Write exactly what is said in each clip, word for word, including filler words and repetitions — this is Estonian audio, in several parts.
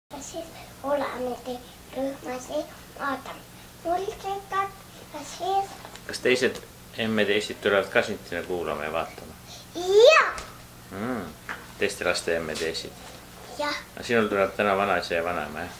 siis olemegi rühmas ja vaatame multikat ja siis... Kas teised emmed-eestid tulevad ka sind sinna kuulama ja vaatama? Jah! Mm, teiste laste emmed-eestid? Jah. Sinul tuleb täna vanaisa ja vanaema, jah?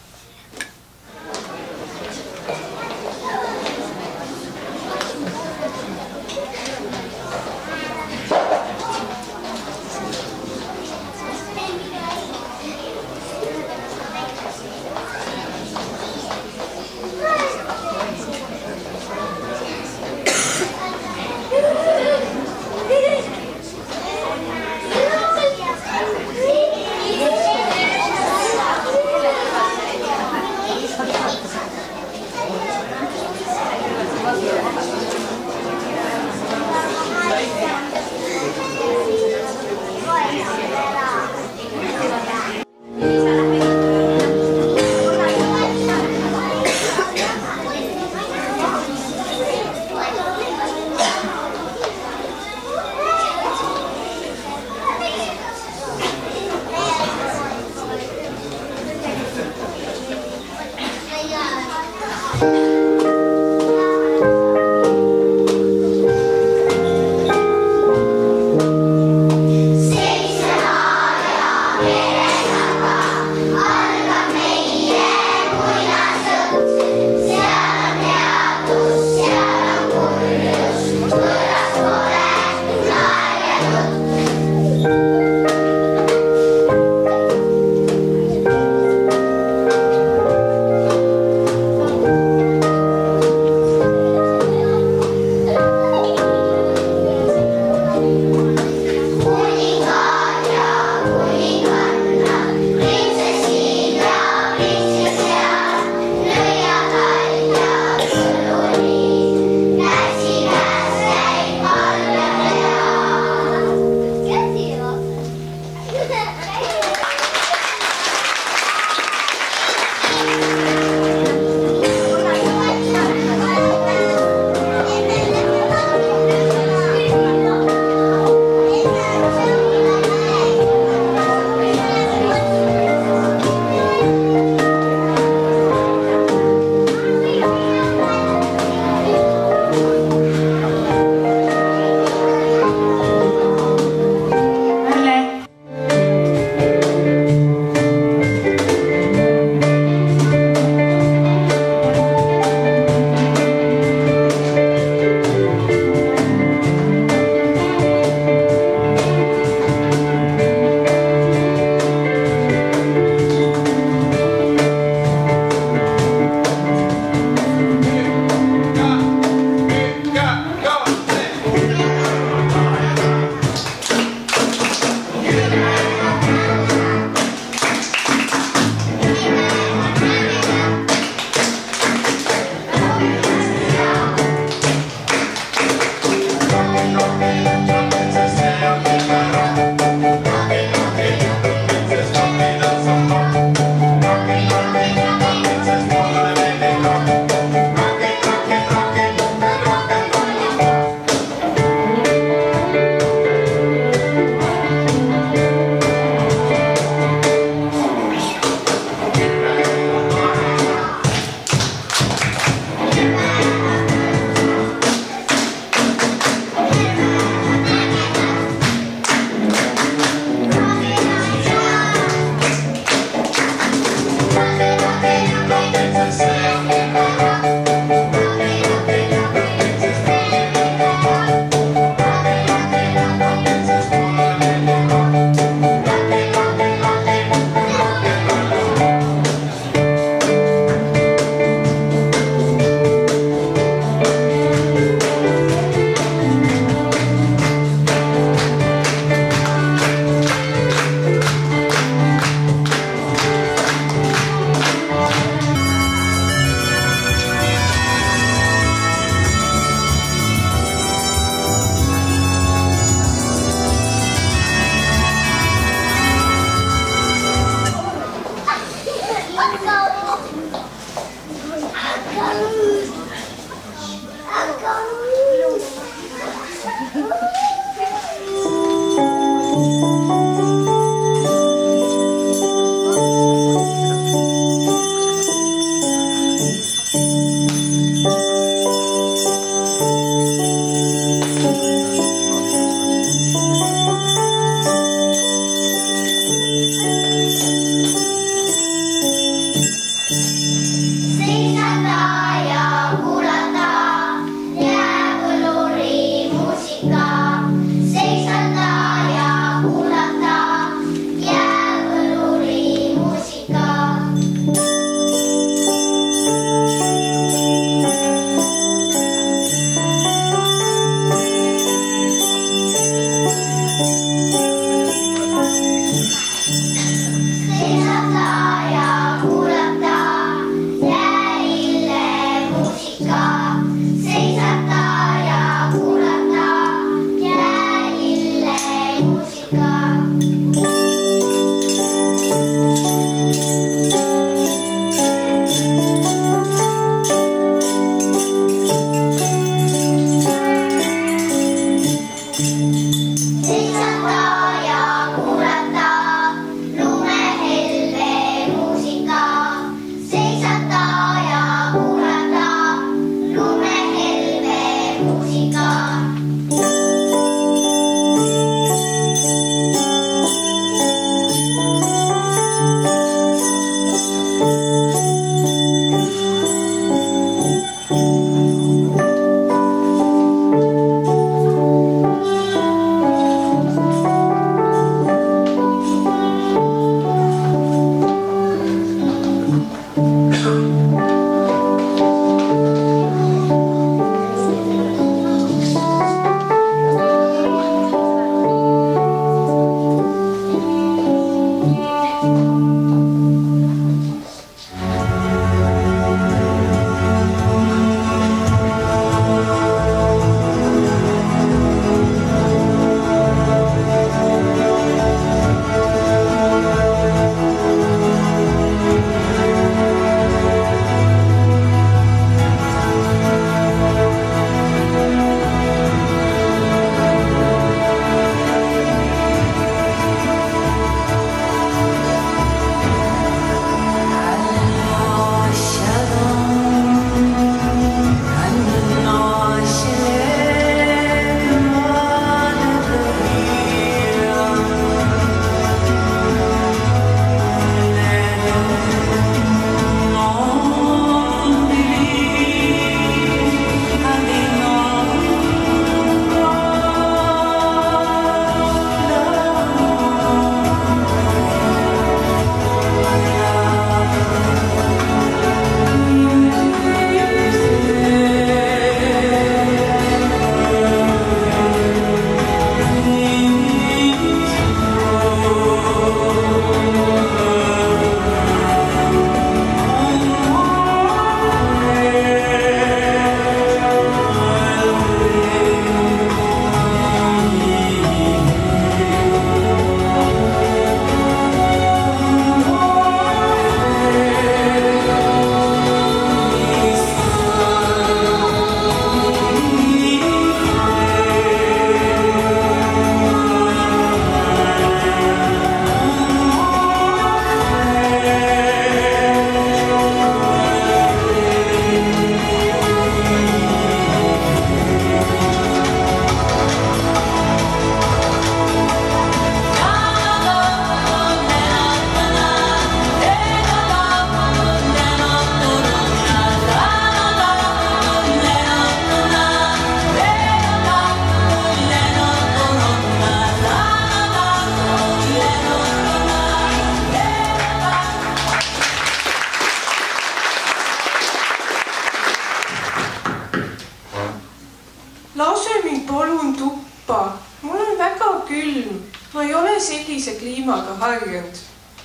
ole sellise kliimaga harjunud.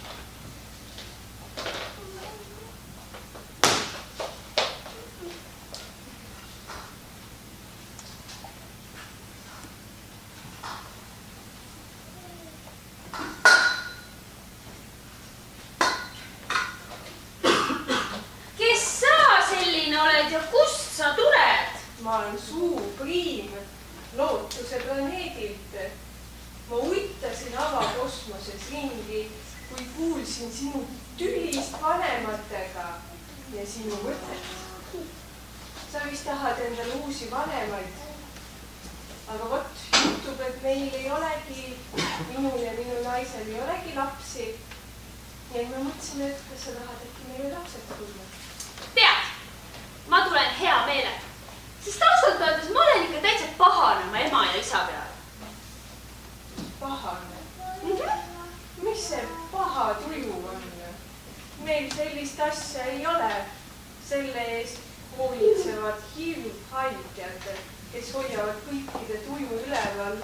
Ma olen Suu Priim Lootuse planeedilt. Ma uitasin avakosmoses ringi, kui kuulsin sinu tülist vanematega ja sinu mõtet. Sa vist tahad endale uusi vanemaid. Aga vot, juhtub, et meil ei olegi, minul ja minu naisel ei olegi lapsi. Ja ma mõtlesin, et kas sa tahad äkki meile lapsed tulla. Tead, ma tulen hea meelega. Sest ausalt öeldes ma olen ikka täitsa pahane oma ema ja isa peale. Pahane? Mm-hmm. Mis see paha tuju on? Meil sellist asja ei ole. Selle eest hoolitsevad hirmhaiged, kes hoiavad kõikide tuju üleval.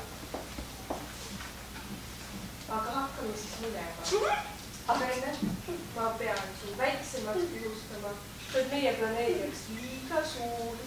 Aga hakkame siis minema. Mm-hmm. Aga enne, ma pean su väiksemaks pihustama, et meie planeedi oleks liiga suur.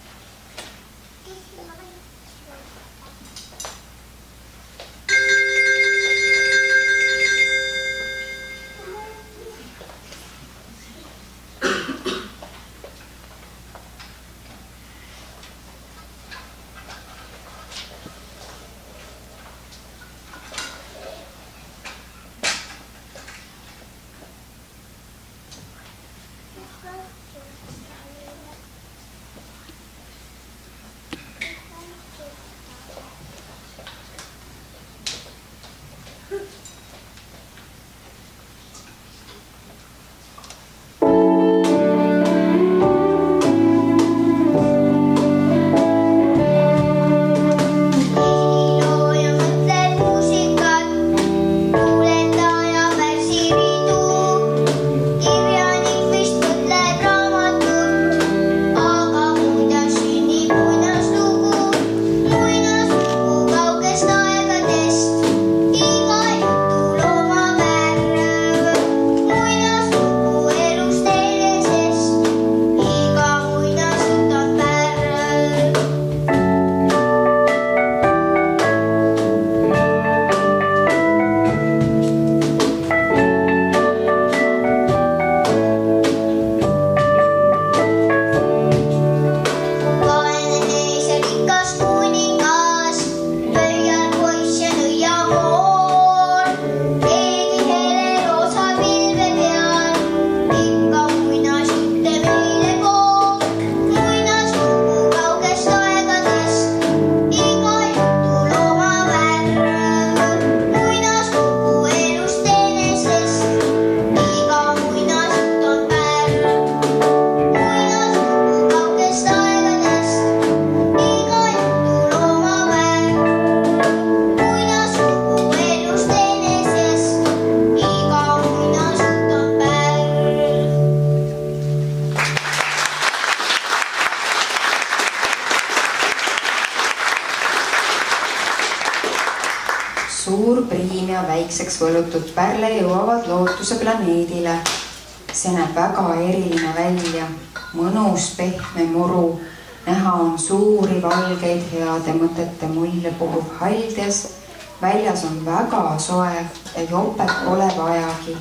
Suur Priim ja väikseks võlutud Pärle jõuavad Lootuse planeedile. See näeb väga eriline välja. Mõnus, pehme muru. Näha on suuri valgeid heade mõtete mulje puhuv haldes. Väljas on väga soe ja jopet pole vajagi.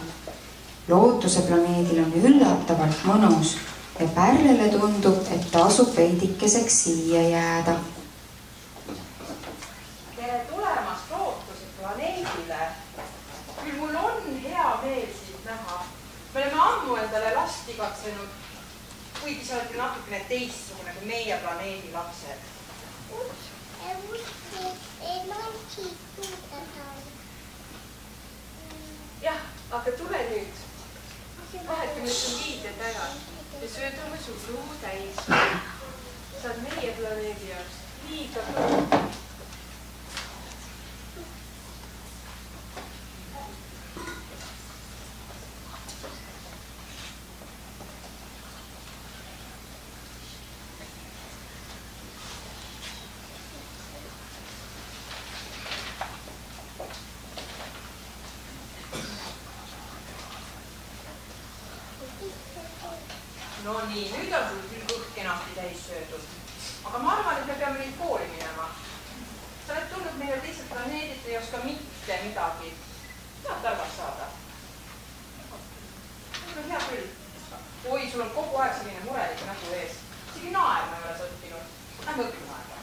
Lootuse planeedil on üllatavalt mõnus ja Pärlele tundub, et tasub veidikeseks siia jääda. Tere tulemast Lootuse planeedile. Küll mul on hea meel siit näha. Me oleme ammu endale last igatsenud, kuigi sa oled natukene teistsugune kui meie planeedi lapsed. Jah, aga tule nüüd. Vahetame su viided ära ja söödame su suu täis. Sa oled meie planeedi jaoks liiga kõrg. No nii, nüüd on sul küll kõht kenasti täis söödud. Aga ma arvan, et me peame nüüd kooli minema. Sa oled tulnud meile teiselt planeedilt, ei oska mitte midagi. Tahad targaks saada? No hea küll. Oi, sul on kogu aeg selline murelik nägu ees. Isegi naerma ei ole sa õppinud. Lähme õppima aega.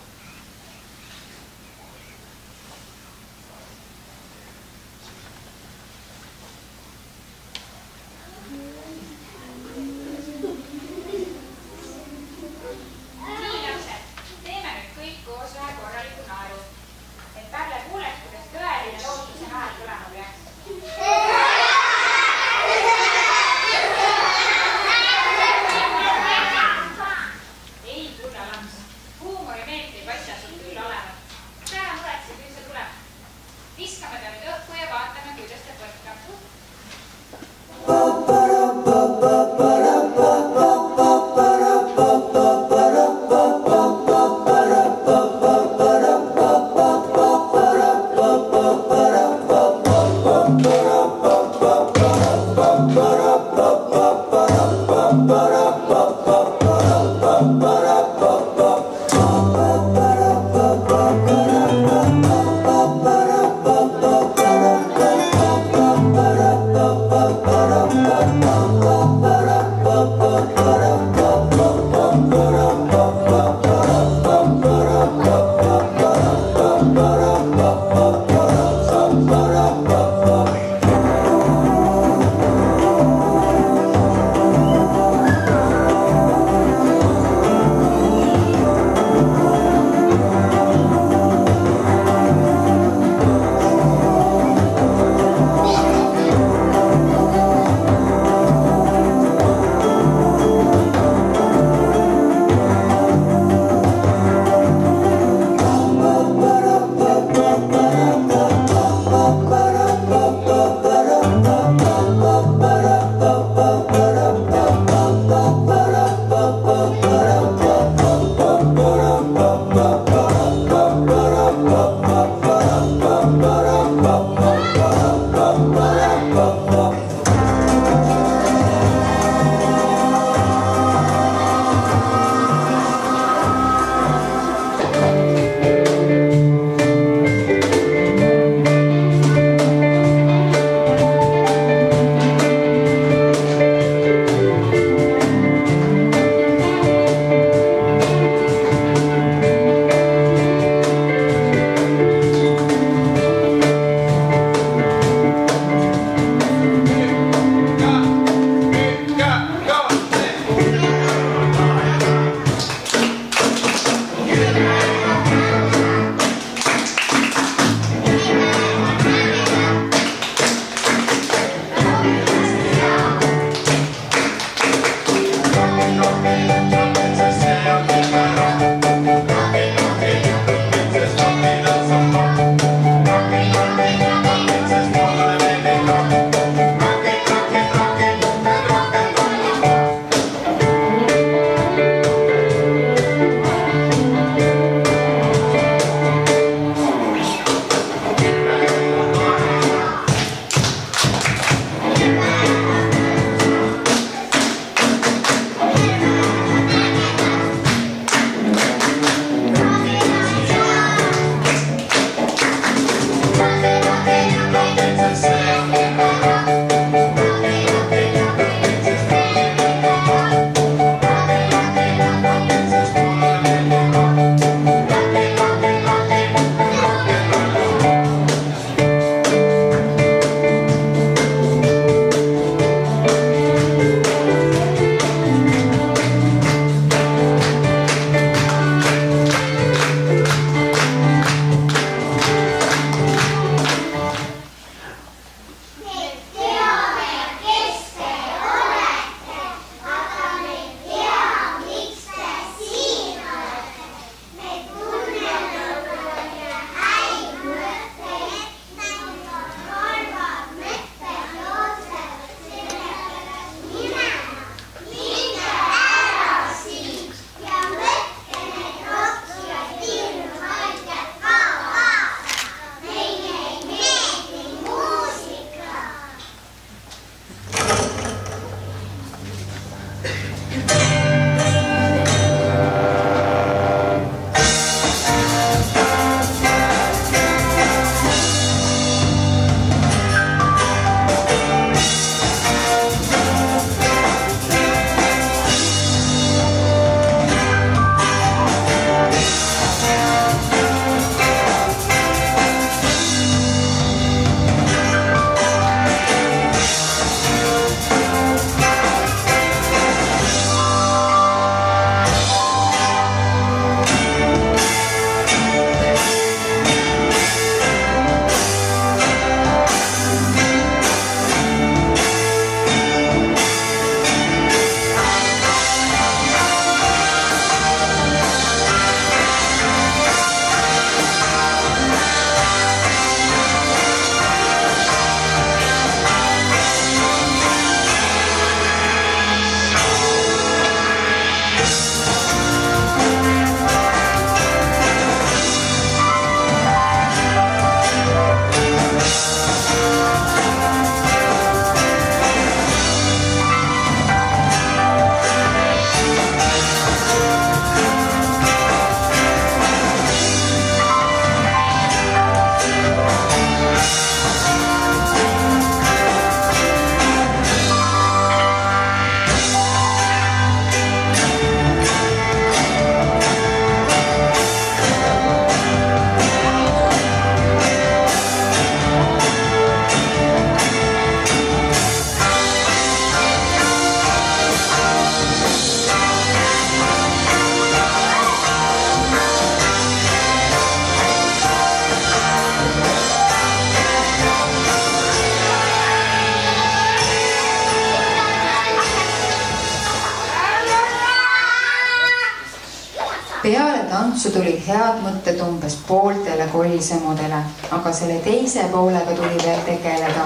Peale tantsu tuli head mõtted umbes pooltele kolsemudele, aga selle teise poolega tuli veel tegeleda.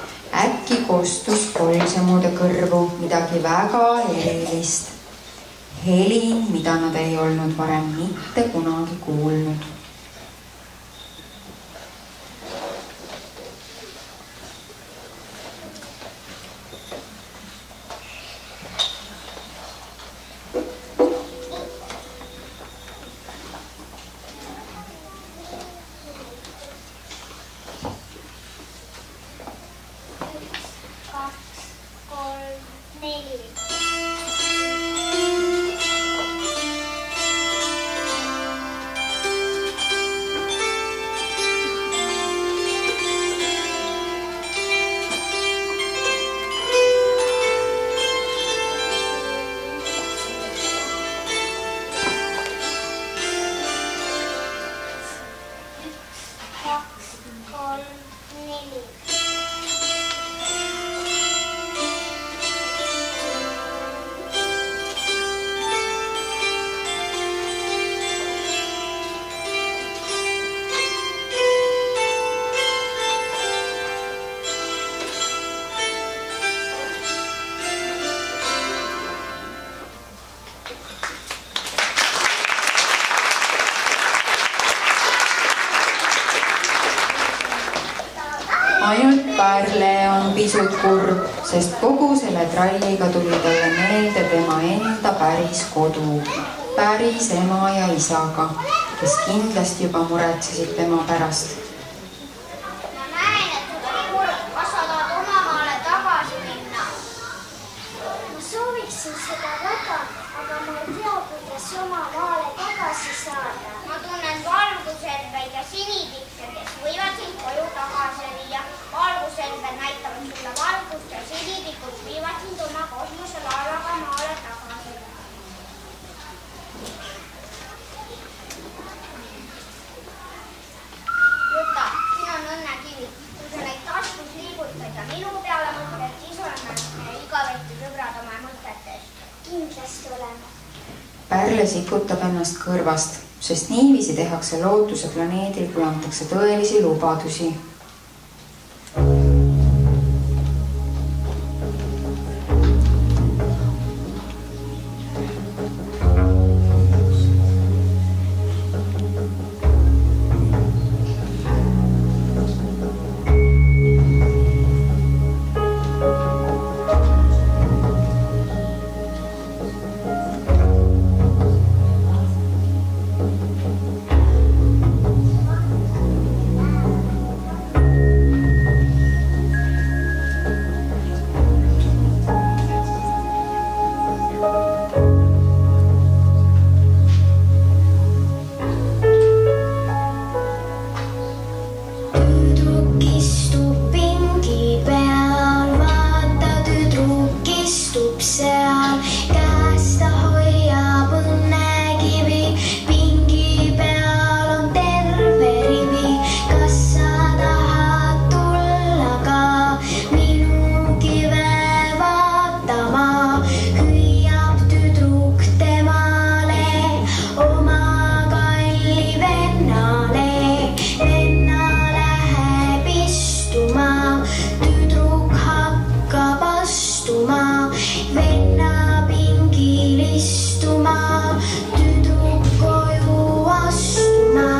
Äkki kostus kolsemude kõrvu midagi väga erilist. Helin, mida nad ei olnud varem mitte kunagi kuulnud. Ainult Pärle on pisut kurb, sest kogu selle tralliga tuli talle meelde tema enda päris kodu, päris ema ja isaga, kes kindlasti juba muretsesid tema pärast. Ma näen, et sul on kurb. Kas sa tahad oma maale tagasi minna? Ma sooviksin seda väga, aga ma ei tea, kuidas oma maale tagasi saada. Ma tunnen valguselveid ja sinitikse, kes võivad sind koju tagasi viia. Valguselved näitavad sulle valgust ja sinitikud viivad sind oma kosmoselaevaga maale tagasi. Võta, siin on õnnekivi. Kui sa neid taskus liigutad ja minu peale mõtled, siis oleme igavesti sõbrad oma mõtetest. Kindlasti oleme. Pärle sikutab ennast kõrvast, sest niiviisi tehakse lootuse planeedil, kui antakse tõelisi lubadusi. peal, käes ta hoiab õnnekivi, pingi peal on terve rivi. Kas sa tahad tulla ka minu kive vaatama? Hüüab tüdruk temale, oma kalli vennale. Venna läheb istuma, tüdruk hakkab astuma. Venna pingil istuma, tüdruk koju astuma.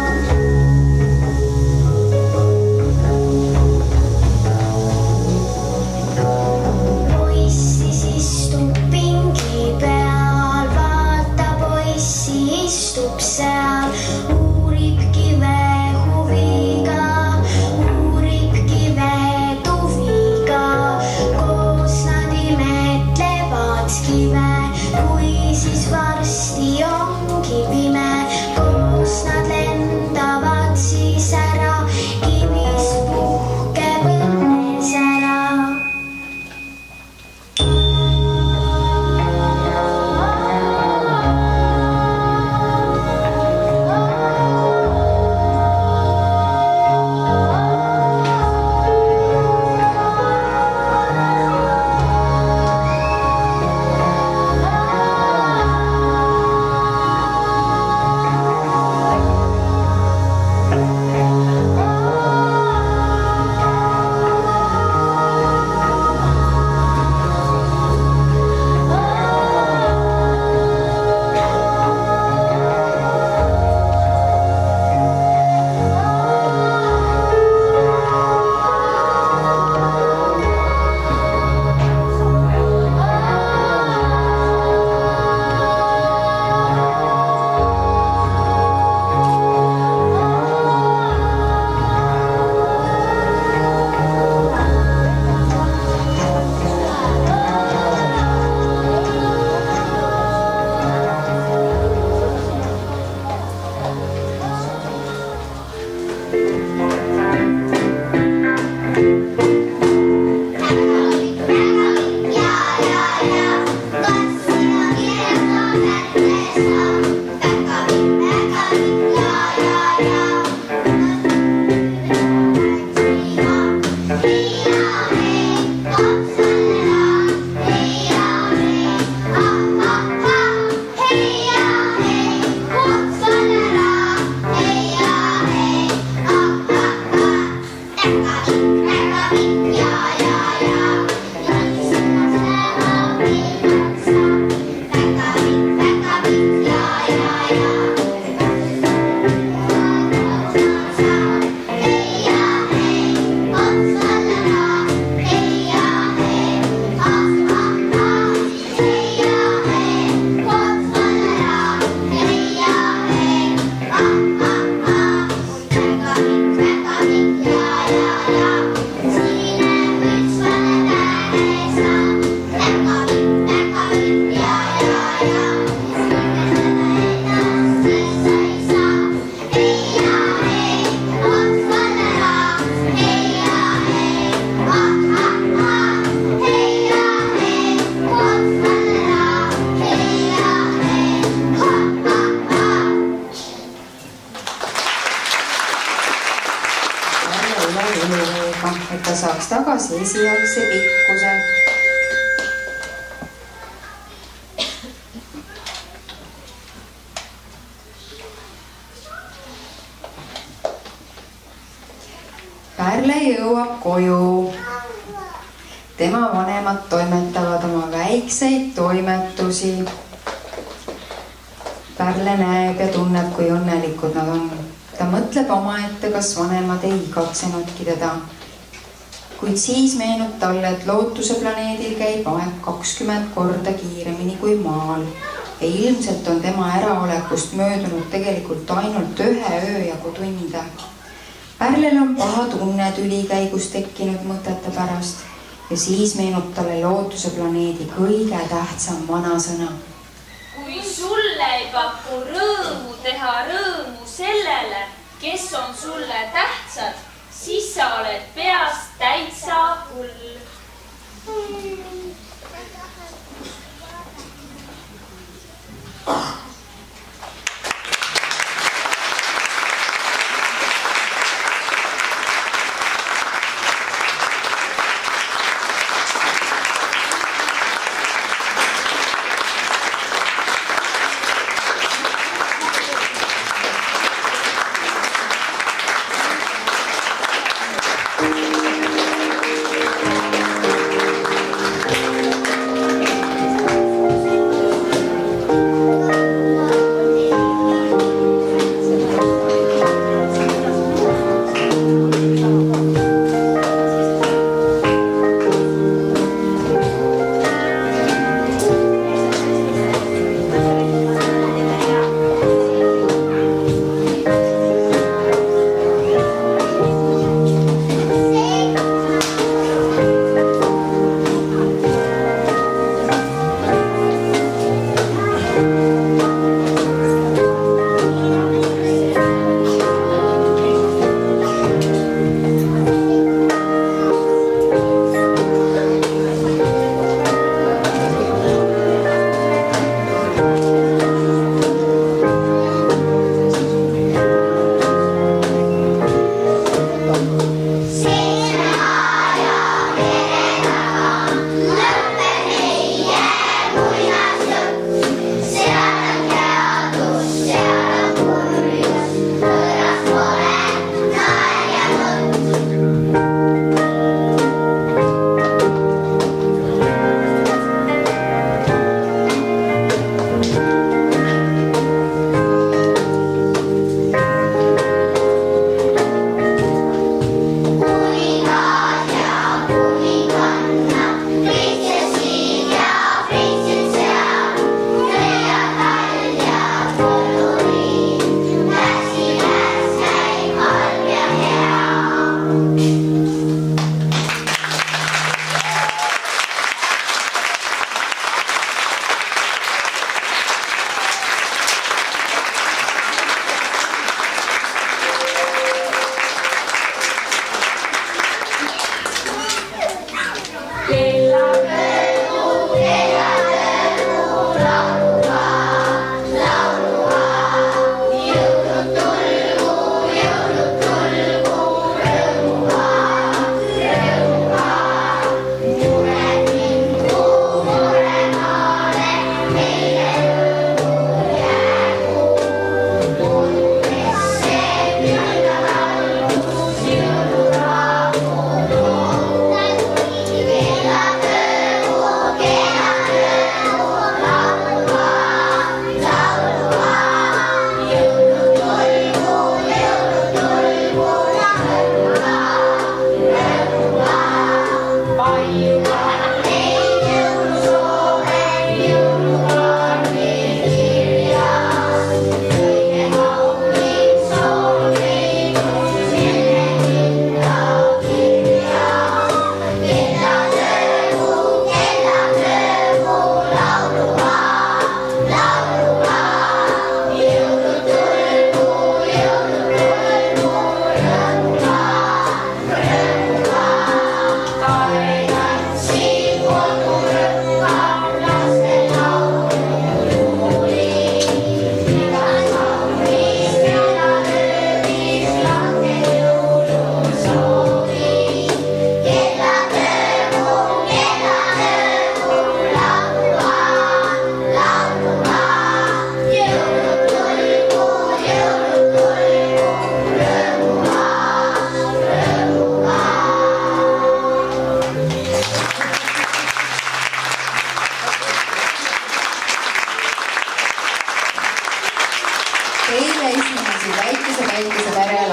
Poiss siis istub pingi peal, vaata poissi istub seal, uurib kive huviga, uurib kive tuviga. Koos nad imetlevad kive, kui siis varsti ongi pime. Koos nad lendavad siis ära, kivis puhkeb õnnes ära. et ta saaks tagasi esialgse pikkuse. Pärle jõuab koju. Tema vanemad toimetavad oma väikseid toimetusi. Pärle näeb ja tunneb, kui õnnelikud nad on. Ta mõtleb omaette, kas vanemad ei igatsenudki teda. Kuid siis meenub talle, et lootuse planeedil käib aeg kakskümmend korda kiiremini kui maal. Ja ilmselt on tema äraolekust möödunud tegelikult ainult ühe ööjagu tunde. Pärlel on paha tunne tülikäigus tekkinud mõtete pärast ja siis meenub talle lootuse planeedi kõige tähtsam vanasõna. Kui sulle ei paku rõõmu teha rõõmu sellele, kes on sulle tähtsad, siis sa oled peast täitsa hull.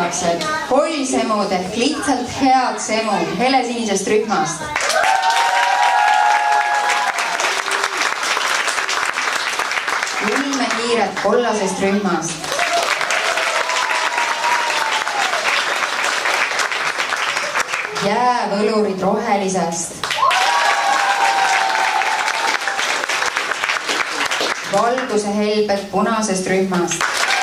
kaasaegsed kollsemud ehk lihtsalt head semud helesinisest rühmast. Ilmehiired kollasest rühmast. Jäävõlurid rohelisest. Valguse helbed punasest rühmast.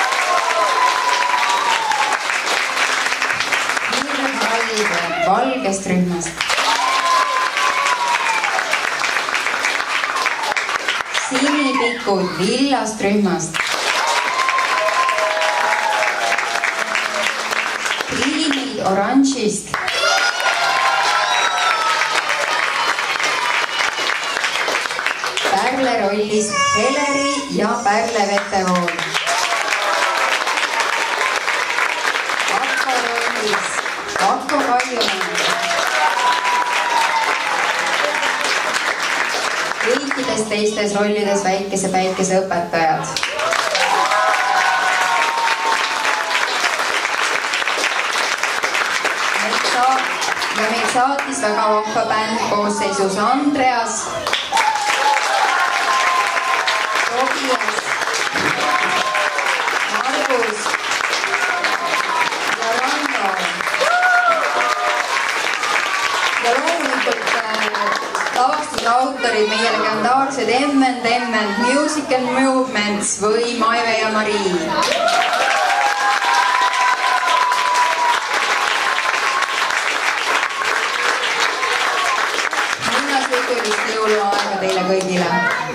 Hirmvalge valgest rühmast. Sinipikud lillast rühmast. Priimid oranžist. Pärle rollis Heleri ja Pärle Vetevool. Akko rollis Akko Kaljumäe. Kõikides teistes rollides väikese päikese õpetajad. Ja meil saatis väga vahva bänd koosseisus Andreas, Tobias, Margus ja Rando. Ja loomulikult lavastuse autorid meie legendaarsed M and M and Music and Movements või Maive ja Marii. Muinasjutulist jõuluaega teile kõigile.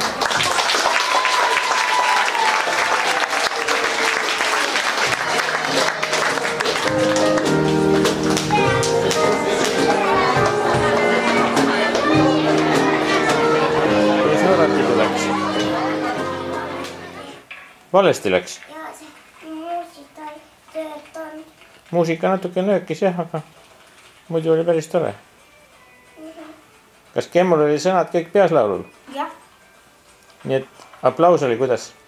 Valesti läks? Ja see muusika töötanud. Muusika natuke nöökis jah, aga muidu oli päris tore. Kas Kemmul oli sõnad kõik peas laulul? Jah. Nii et aplaus oli kuidas?